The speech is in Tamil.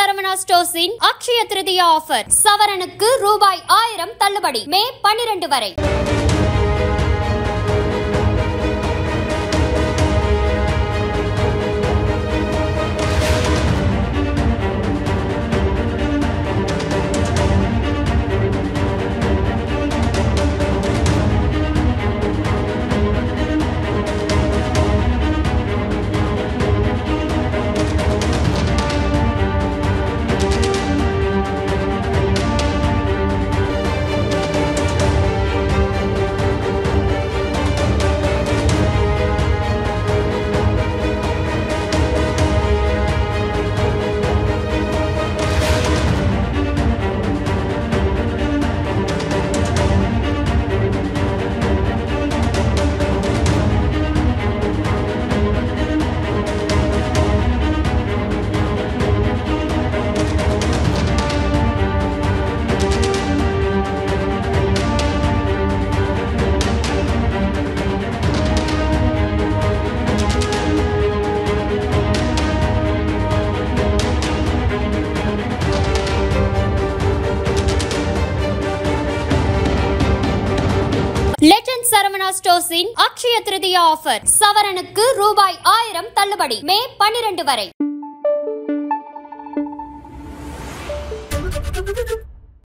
SARAVANA Stores in Akshaya Tritiya offer. சவரனுக்கு ரூபாய் 1000 தள்ளுபடி. மே 12 வரை. Legend SARAVANA Stores in Akshaya Tritiya offer. சவரனுக்கு ரூபாய் 1000 தள்ளுபடி. மே 12 வரை.